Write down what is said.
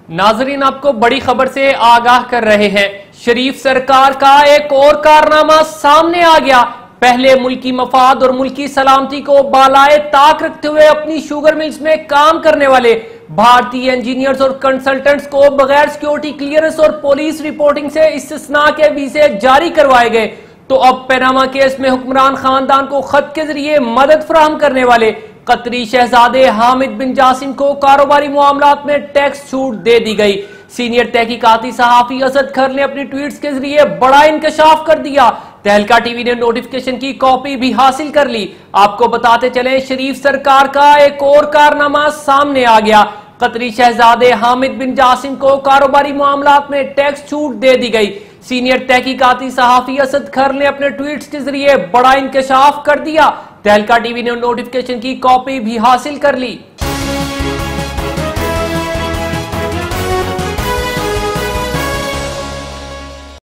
नाजरीन, आपको बड़ी खबर से आगाह कर रहे हैं। शरीफ सरकार का एक और कारनामा सामने आ गया। पहले मुल्की मफाद और मुल्की सलामती को बालाए ताक रखते हुए अपनी शुगर मिल्स में काम करने वाले भारतीय इंजीनियर्स और कंसल्टेंट्स को बगैर सिक्योरिटी क्लियरेंस और पुलिस रिपोर्टिंग से इस्तिस्ना के वीजे जारी करवाए गए। तो अब पनामा केस में हुक्मरान खानदान को खत के जरिए मदद फराहम करने वाले कतरी शहजादे हामिद बिन जासिम को कारोबारी मामलात में टैक्स छूट दे दी गई। सीनियर तहकीकाती सहाफी असद खर ने अपनी ट्वीट्स के जरिए बड़ा इंकशाफ कर दिया। तहलका टीवी ने नोटिफिकेशन की कॉपी भी हासिल कर ली। आपको बताते चले, शरीफ सरकार का एक और कारनामा सामने आ गया। कतरी शहजादे हामिद बिन जासिम को कारोबारी मामलात में टैक्स छूट दे दी गई। सीनियर तहकीकाती सहाफी असद खर ने अपने ट्वीट्स के जरिए बड़ा इंकशाफ कर दिया। तहलका टीवी ने नोटिफिकेशन की कॉपी भी हासिल कर ली।